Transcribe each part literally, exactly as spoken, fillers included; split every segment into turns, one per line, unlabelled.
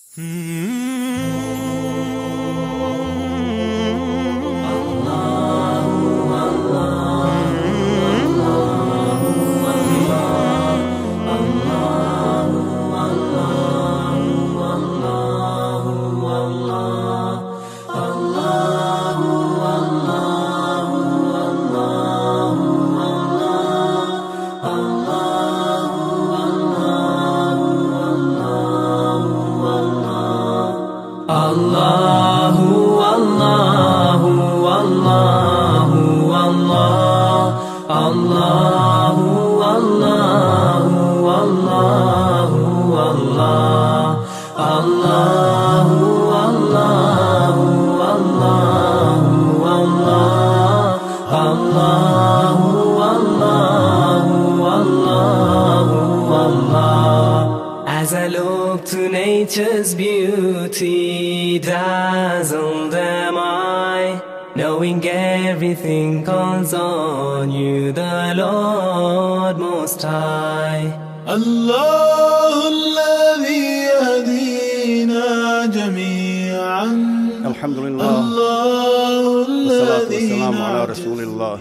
As I look to nature's beauty, dazzled am I, knowing everything calls on you, the Lord Most High.
الله الذي يهدينا جميعا.
الحمد لله
الله
والصلاة
الذي
والسلام على رسول الله.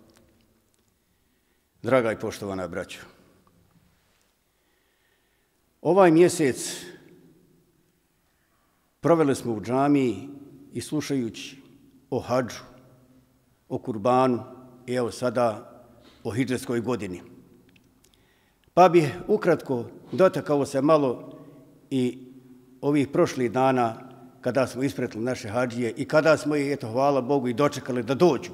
Draga i poštovana braćo, ovaj mjesec proveli smo u džamiji i slušajući o hadžu, o kurbanu i evo sada o hidžetskoj godini. Pa bih ukratko dotakao se malo i ovih prošlih dana kada smo ispretili naše hadžije i kada smo ih, eto, hvala Bogu, i dočekali da dođu.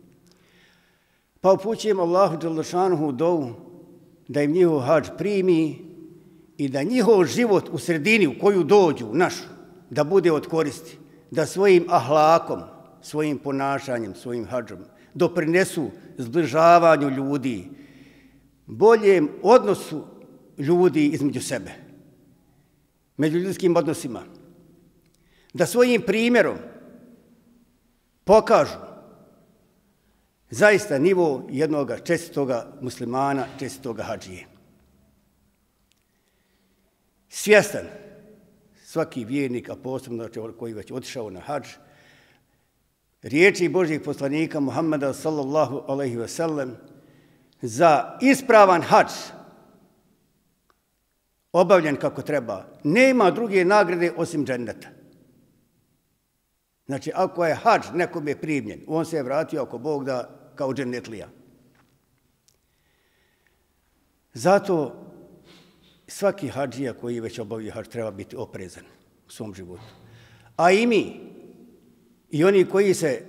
Pa upućujem Allahu dželešanuhu dovu da im njihov hadž primi i da njihov život u sredini u koju dođu, našu, da bude od koristi, da svojim ahlakom, svojim ponašanjem, svojim hadžom doprinesu zbližavanju ljudi, boljem odnosu ljudi između sebe, među ljudskim odnosima, da svojim primjerom pokažu zaista nivo jednog čestitoga muslimana, čestitoga hadžije. Svjestan svaki vjernik, a posebno koji već otišao na hadž, riječi Božjih poslanika Muhammeda sallallahu alejhi ve sellem, za ispravan hadž obavljen kako treba, nema druge nagrade osim dženneta. Znači, ako je hadž nekome primljen, on se je vratio, ako Bog da, kao džennetlija. Zato svaki hadžija koji već obavio hadž treba biti oprezan u svom životu. A i mi, i oni koji se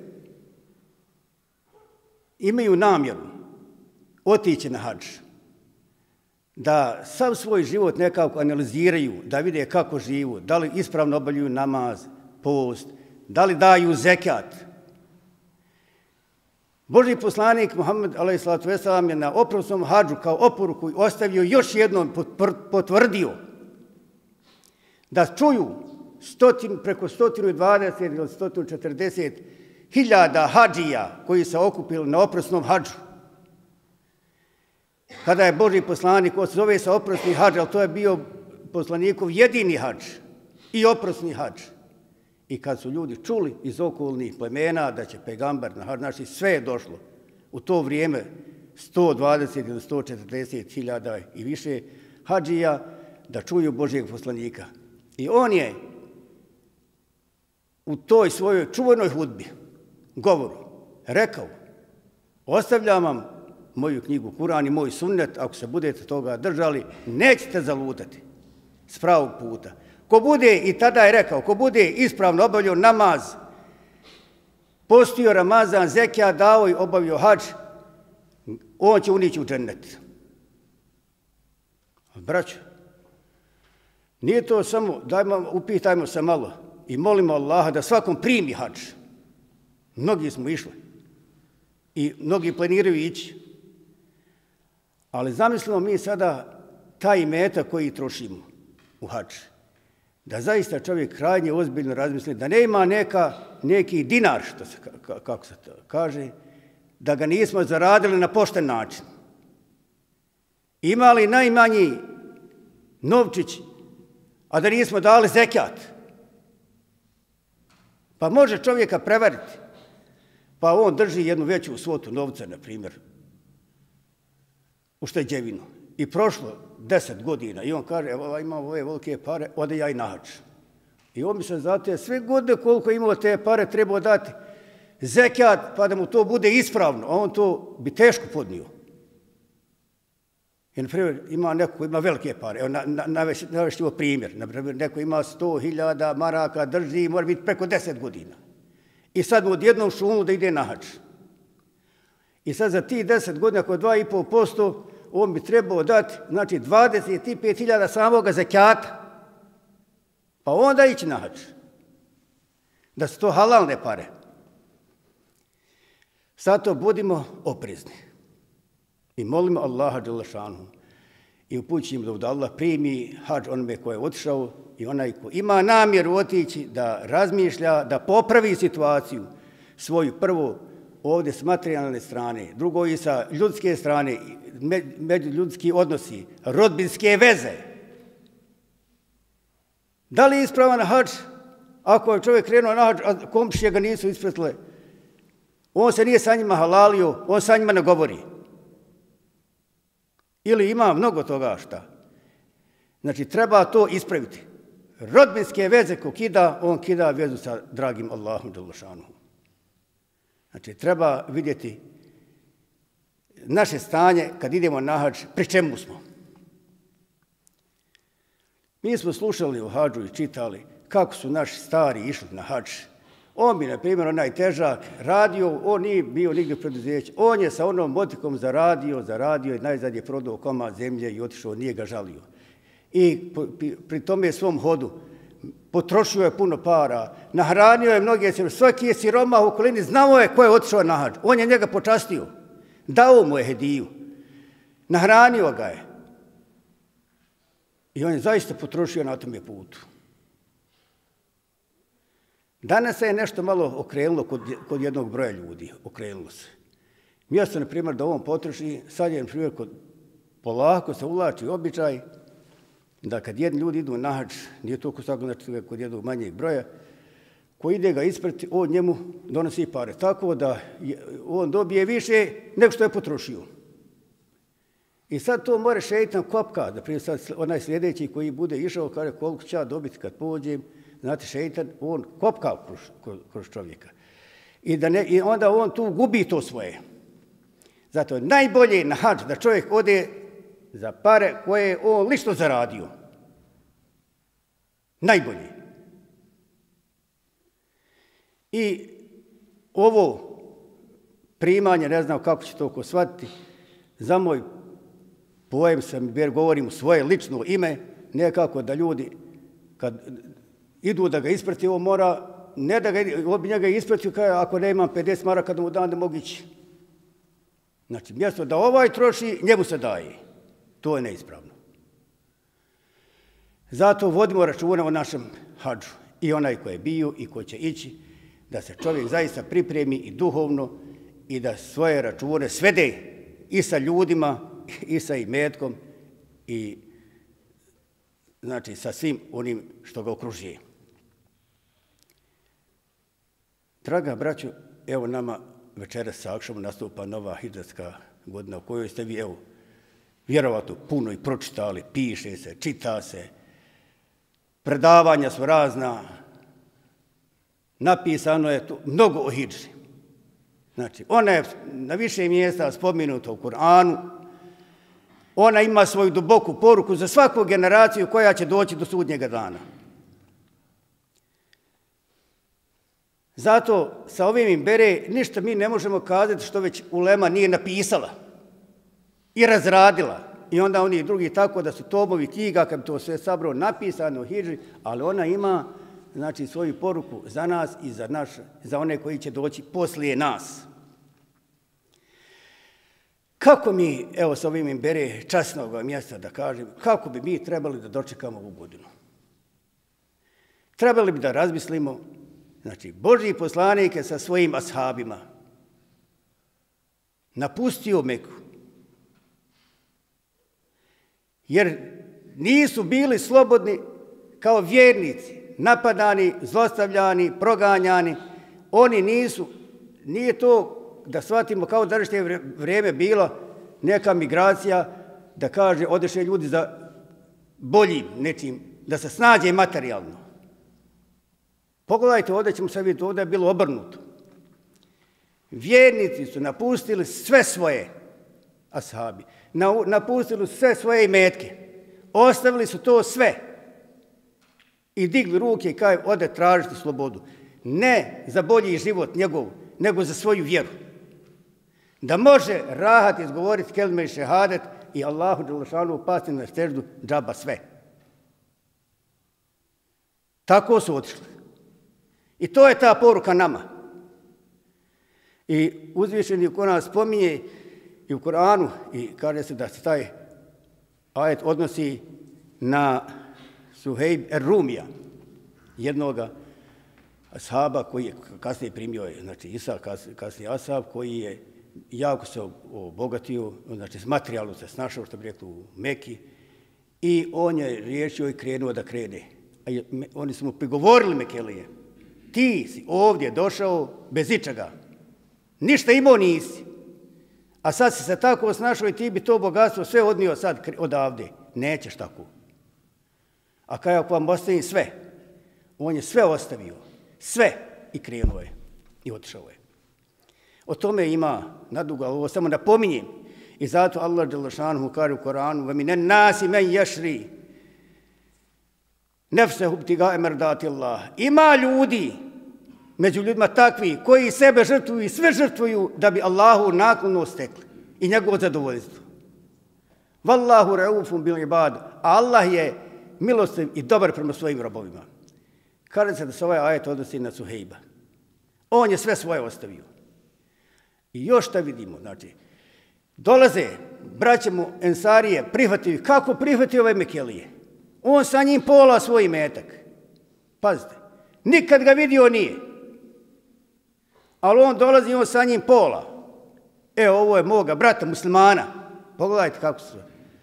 imaju namjeru otići na hadž, da sav svoj život nekako analiziraju, da vide kako živu, da li ispravno obavljaju namaz, post, da li daju zekat. Božji poslanik Muhammed alejhi salatu vesselam je na oprosnom hadžu kao oporuku ostavio još jednom potvrdio da čuju stotin, preko sto dvadeset ili sto četrdeset hiljada hadžija koji se okupili na oprosnom hadžu. Kada je Božji poslanik, zove se oprosni hadž, ali to je bio poslanikov jedini hadž i oprosni hadž. I kad su ljudi čuli iz okolnih plemena da će pejgamber na hadž, znači sve je došlo u to vrijeme sto dvadeset ili sto četrdeset hiljada i više hadžija da čuju Božjeg poslanika. I on je u toj svojoj čuvenoj hudbi, govoru, rekao: ostavljam vam moju knjigu Kuran i moj sunnet, ako se budete toga držali, nećete zalutati s pravog puta. Ko bude, i tada je rekao, ko bude ispravno obavljao namaz, postio Ramazan, zekija dao i obavio hadž, on će unići u džennet. Braćo, nije to samo, dajmo, upitajmo se malo i molimo Allaha da svakom primi hadž. Mnogi smo išli i mnogi planiraju ići. Ali zamislimo mi sada taj imetak koji trošimo u hadž. Da zaista čovjek krajnje ozbiljno razmisli, da nema neka, neki dinar, što se, kako se to kaže, da ga nismo zaradili na pošten način. Ima li najmanji novčić, a da nismo dali zekat. Pa može čovjeka prevariti. Pa on drži jednu veću svotu novca, na primjer, u šteđevinu. I prošlo deset godina i on kaže, evo imam ove velike pare, ode ja i na hadž. I on mi se za te sve godine koliko imao te pare trebao dati zekat, pa da mu to bude ispravno, a on to bi teško podnio. I, na primjer, ima neko ima velike pare, evo, na, na, navešćemo primjer, na primjer, neko ima sto hiljada maraka, drži, mora biti preko deset godina. I sad mu odjednom šunu da ide na hadž. I sad za tih deset godina, ako je dva i pol posto, on bi trebao dati, znači, dvadeset pet hiljada samoga zekata, pa onda ići na hadž. Da su to halalne pare. Zato budimo oprezni. I molimo Allaha dželešanu i upućujemo da Allah primi hadž onome ko je otišao i onaj ko ima namjeru otići da razmišlja, da popravi situaciju svoju prvo ovdje s materijalne strane, drugo i sa ljudske strane, međuljudski odnosi, rodbinske veze. Da li je ispravan hadž? Ako je čovjek krenuo na hadž, a komšije ga nisu ispratile, on se nije sa njima halalio, on sa njima ne govori. Ili ima mnogo toga šta. Znači, treba to ispraviti. Rodbinske veze ko kida, on kida vezu sa dragim Allahom dželešanu. Znači, treba vidjeti naše stanje kad idemo na hadž, pri čemu smo. Mi smo slušali o hadžu i čitali kako su naši stari išli na hadž. On bi, na primjer, onaj težak radio, on nije bio nigdje u preduzeću. On je sa onom motikom zaradio, zaradio i najzad je prodao komad zemlje i otišao, nije ga žalio. I pri tome svom hodu potrošio je puno para, nahranio je mnoge, svaki je siromah u okolini, znao je ko je otišao na hadž. On je njega počastio, dao mu je hediju, nahranio ga je. I on je zaista potrošio na tome putu. Danas se je nešto malo okrenulo kod, kod jednog broja ljudi, okrenulo se. Mjesto, na primjer, da on potroši, sad je, na primjer, kod, polako se uvlači običaj da kad jedni ljudi idu na hadž, nije toliko svako, znači kod jednog manjeg broja, ko ide ga isprati, on njemu donosi pare. Tako da je, on dobije više nego što je potrošio. I sad to more šeitan kopka, da prije sad onaj sljedeći koji bude išao, kaže koliko će ja dobiti kad pođem, znate, šeitan, on kopka kroz, kroz čovjeka. I, da ne, I onda on tu gubi to svoje. Zato je najbolje na hadž da čovjek ode za pare koje je on lično zaradio. Najbolje. I ovo primanje, ne znam kako će to ko shvatiti, za moj pojem sam, jer govorim u svoje lično ime, nekako da ljudi, kad idu da ga isprati, ovo mora, ne da ga, ovo bi njega ispratio, kao ako ne imam pedeset maraka da mu dam, da mogu ići. Znači, mjesto da ovaj troši, njemu se daje. To je neispravno. Zato vodimo računa o našem hadžu. I onaj ko je bio i ko će ići, da se čovjek zaista pripremi i duhovno i da svoje račune svede i sa ljudima, i sa imetkom, i znači sa svim onim što ga okružuje. Draga braćo, evo nama večeras sa akšamom nastupa nova hidžetska godina u kojoj ste vi, evo, vjerovatno puno i pročitali, piše se, čita se, predavanja su razna, napisano je tu mnogo o hidži. Znači, ona je na više mjesta spomenuta u Kur'anu, ona ima svoju duboku poruku za svaku generaciju koja će doći do sudnjega dana. Zato sa ovim imbere ništa mi ne možemo kazati što već ulema nije napisala i razradila. I onda oni drugi tako da su tomovi knjiga, kad bi to sve sabrao, napisano o hidži, ali ona ima, znači, svoju poruku za nas i za, naš, za one koji će doći poslije nas. Kako mi, evo sa ovim imbere časnog mjesta da kažem, kako bi mi trebali da dočekamo ovu godinu? Trebali bi da razmislimo, znači, Božji poslanik je sa svojim ashabima napustio Meku, jer nisu bili slobodni kao vjernici, napadani, zlostavljani, proganjani, oni nisu, nije to da shvatimo kao da je vrijeme bilo neka migracija, da kaže odeše ljudi za boljim nečim, da se snađe materijalno. Pogledajte, ovdje ćemo sad vidjeti, ovdje je bilo obrnuto. Vjernici su napustili sve svoje ashabi, napustili su sve svoje imetke, ostavili su to sve i digli ruke i kaj ode tražiti slobodu. Ne za bolji život njegov, nego za svoju vjeru. Da može rahat izgovoriti kelime i šehadet i Allahu dželešanu pasti na seždu džaba sve. Tako su otišli. I to je ta poruka nama. I uzvišeni ko nas spominje i u Koranu i kaže se da se taj ajet odnosi na Suhejb er-Rumija, jednoga ashaba koji je kasnije primio, znači Isa, kasnije ashab, koji je jako se obogatio, znači materijalno se snašao, što bi rekli u Meki, i on je riješio i krenuo da krene. A je, oni su mu prigovorili Mekelije, ti si ovdje došao bez ičega, ništa imao nisi, a sad si se tako snašao i ti bi to bogatstvo sve odnio sad odavde. Nećeš tako. A kaj ako vam ostavim sve, on je sve ostavio, sve i krenuo je i otišao je. O tome ima nadugo, ali ovo samo napominjem. I zato Allah dželešanu kaže u Koranu: وَمِنَ النَّاسِ مَنْ يَشْرِي نَفْسَهُ ابْتِغَاءَ مَرْضَاتِ اللَّهِ. Ima ljudi među ljudima takvi koji sebe žrtvuju i sve žrtvuju da bi Allahu naklonost stekli i njegovo zadovoljstvo. Wallahu raufun bil ibad. Allah je milostiv i dobar prema svojim robovima. Kaže se da se ovaj ajet odnosi na Suhejba. On je sve svoje ostavio. I još šta vidimo, znači, dolaze, braće mu Ensarije, prihvatio, kako prihvatio ove Mekelije? On sa njim pola svoj imetak. Pazite, nikad ga vidio nije. Ali on dolazi i on sa njim pola. E, ovo je moga brata muslimana. Pogledajte kako su.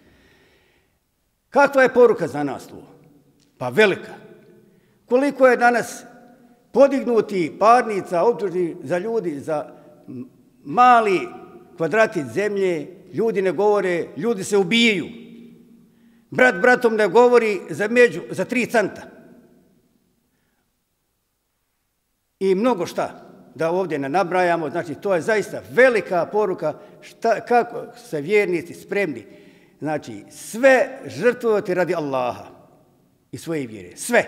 Kakva je poruka za nas tu? Pa velika. Koliko je danas podignuti parnica, optužni za ljudi, za mali kvadrati zemlje, ljudi ne govore, ljudi se ubijaju. Brat bratom ne govori za među, za tri centa. I mnogo šta, da ovdje ne nabrajamo, znači to je zaista velika poruka šta, kako se vjernici spremni, znači sve žrtvovati radi Allaha i svoje vjere, sve.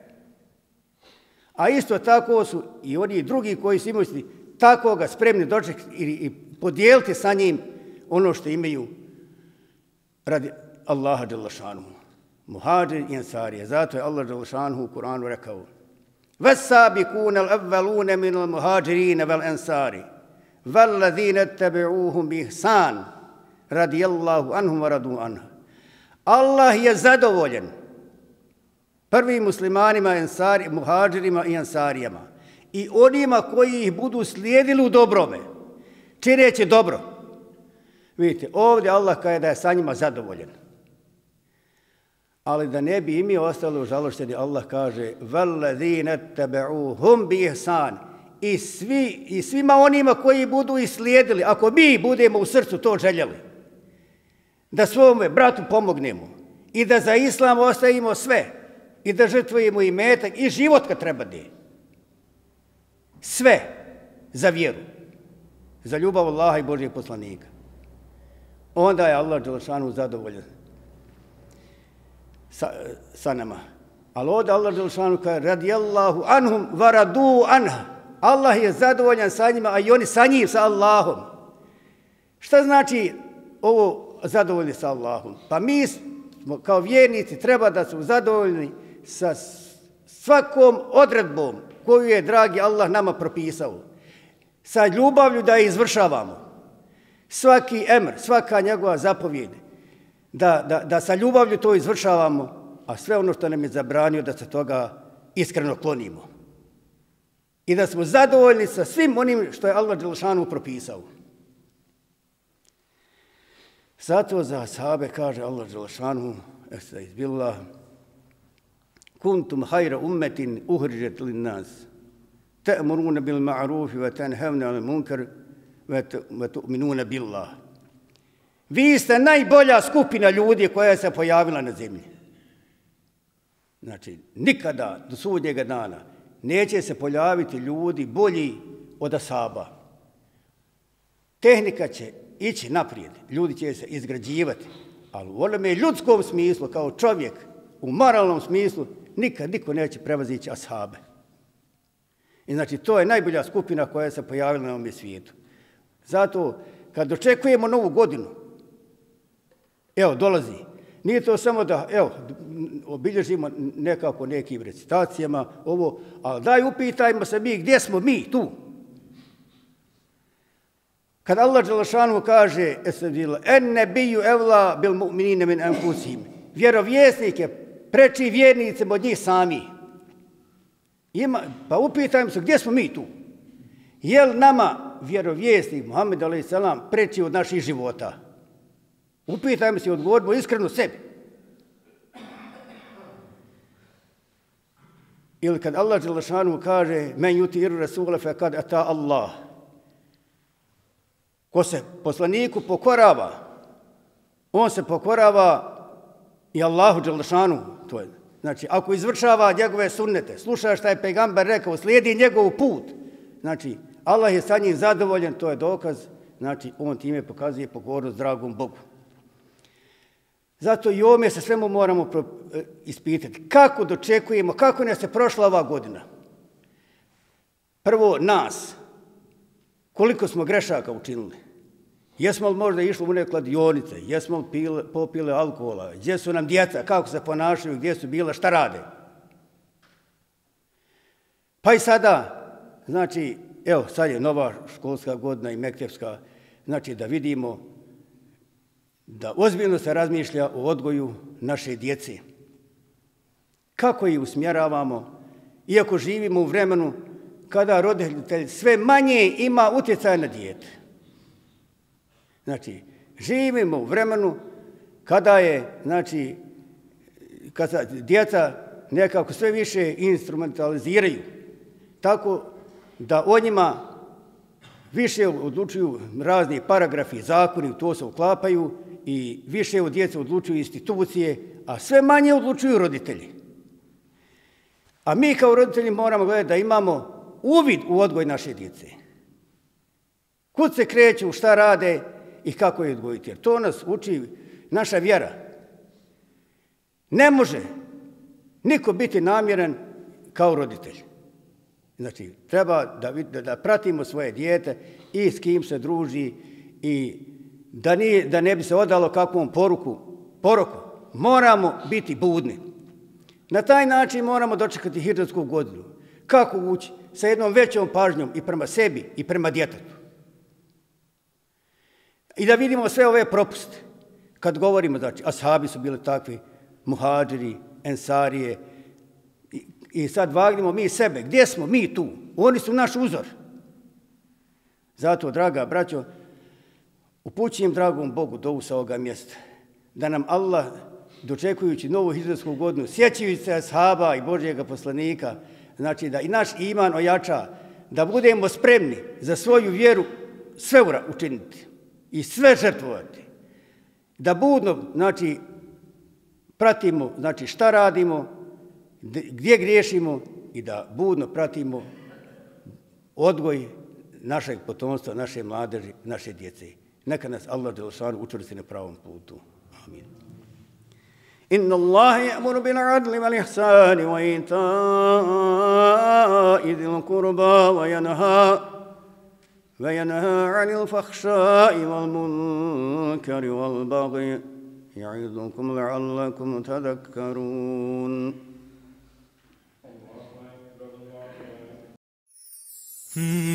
A isto tako su i oni drugi koji su imali tako ga spremni dočekati i, i podijeliti sa njim ono što imaju radi Allaha dželešanu. Muhađir i Ensarije. Zato je Allah dželešanu u Kur'anu rekao: وَالسَّابِقُونَ الْأَوَّلُونَ مِنَ الْمُهَاجِرِينَ وَالْأَنصَارِ وَالَّذِينَ اتَّبَعُوهُمْ بِإِحْسَانٍ رَضِيَ اللَّهُ عَنْهُمْ وَرَضُوا عَنْهُ. Allah je zadovoljen prvim muslimanima, ensari, muhađirima i ensarijama i onima koji ih budu slijedili u dobrome, čineći dobro. Vidite, ovdje Allah kaže da je sa njima zadovoljen. Ali da ne bi imi ostalo u žalošteni, Allah kaže: وَالَّذِينَ اتَّبَعُوهُمْ بِإِحْسَانٍ. I, svi, I svima onima koji budu ih slijedili, ako mi budemo u srcu to željeli, da svome bratu pomognemo i da za islam ostavimo sve i da žrtvujemo i metak i život kad treba da je. Sve za vjeru, za ljubav Allaha i Božijeg poslanika. Onda je Allah dželešanu zadovoljan sa, sa nama. Ali ovdje Allah dželešanu kaže: radijallahu anhum wa radu anha. Allah je zadovoljan sa njima, a i oni sa njim, sa Allahom. Šta znači ovo zadovoljni sa Allahom? Pa mi smo kao vjernici treba da su zadovoljni sa svakom odredbom koju je dragi Allah nama propisao. Sa ljubavlju da je izvršavamo. Svaki emr, svaka njegova zapovjed, da, da, da sa ljubavlju to izvršavamo, a sve ono što nam je zabranio da se toga iskreno klonimo. I da smo zadovoljni sa svim onim što je Allah dželešanu propisao. Zato za ashabe kaže Allah dželešanu: Estaiz billah, kuntum hajra ummetin uhriđet lin nas, ta'muruna bil ma'rufi wa tanhavna anil munkar wa tu'minuna billah. Vi ste najbolja skupina ljudi koja se pojavila na zemlji. Znači, nikada do sudnjega dana neće se pojaviti ljudi bolji od ashaba. Tehnika će ići naprijed, ljudi će se izgrađivati, ali u onome ljudskom smislu, kao čovjek, u moralnom smislu, nikad niko neće prevazići ashabe. I znači, to je najbolja skupina koja se pojavila na ovom svijetu. Zato, kad očekujemo novu godinu, evo, dolazi, nije to samo da, evo, obilježimo nekako nekim recitacijama, ovo, ali daj upitajmo se mi, gdje smo mi tu? Kad Allah dželešanu kaže, en nebiju evla bil mu'minine min anfusihim, vjerovjesnik je preči vjernicima od njih sami. Ima, pa upitajmo se, gdje smo mi tu? Je li nama vjerovjesnik Muhammed alejhi selam preči od naših života? Upitajmo se i odgovorimo iskreno sebi. Ili kad Allah dželešanu kaže, men yuti'ir rasula faqad ata Allah. Ko se poslaniku pokorava, on se pokorava i Allahu dželešanu. To je, znači, ako izvršava njegove sunnete, sluša šta je pejgamber rekao, slijedi njegov put, znači, Allah je sa njim zadovoljan, to je dokaz, znači, on time pokazuje pokornost dragom Bogu. Zato i ovome se svemu moramo ispitati. Kako dočekujemo, kako nas je prošla ova godina? Prvo, nas. Koliko smo grešaka učinili? Jesmo li možda išli u neke kladionice? Jesmo li pile, popile alkohola? Gdje su nam djeca? Kako se ponašaju? Gdje su bila? Šta rade? Pa i sada, znači, evo, sad je nova školska godina i mektepska, znači da vidimo da ozbiljno se razmišlja o odgoju naše djece. Kako ih usmjeravamo, iako živimo u vremenu kada roditelj sve manje ima utjecaja na dijete. Znači, živimo u vremenu kada je, znači, kada djeca nekako sve više instrumentaliziraju, tako da o njima više odlučuju razni paragrafi, zakoni, to se uklapaju i više od djece odlučuju institucije, a sve manje odlučuju roditelji. A mi kao roditelji moramo gledati da imamo uvid u odgoj naše djece. Kud se kreću, šta rade i kako je odgojiti. Jer to nas uči naša vjera. Ne može niko biti namjeran kao roditelj. Znači, treba da, da, da pratimo svoje dijete i s kim se druži i da, nije, da ne bi se odalo kakvom poruku, poroku. Moramo biti budni. Na taj način moramo dočekati hidžetsku godinu. Kako ući? Sa jednom većom pažnjom i prema sebi i prema djetetu. I da vidimo sve ove propuste. Kad govorimo, znači, ashabi su bili takvi, muhadžiri, ensarije, i, i sad vagnimo mi sebe. Gdje smo mi tu? Oni su naš uzor. Zato, draga braćo, upućujem dragom Bogu dovu sa ovoga mjesta, da nam Allah, dočekujući novu hidžetsku godinu, sjećajući se ashaba i Božjega poslanika, znači da i naš iman ojača, da budemo spremni za svoju vjeru sve učiniti i sve žrtvovati. Da budno, znači, pratimo, znači, šta radimo, gdje griješimo i da budno pratimo odgoj našeg potomstva, naše mladeži, naše djece. Neka nas Allah dželešanu učvrsti na pravom putu. Amin. إن الله يأمر بالعدل والإحسان وإيتاء ذي القربى وينهى وينهى عن الفحشاء والمنكر والبغي يعظكم لعلكم تذكرون.